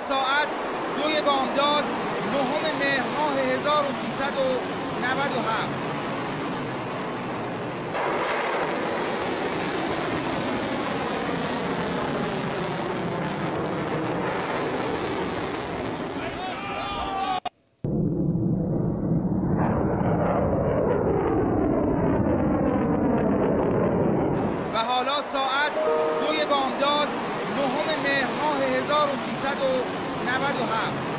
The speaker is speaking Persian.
ساعت 2 بامداد 9 مهر ماه 1397. و حالا ساعت 2 بامداد 9 مهر ماه 1397.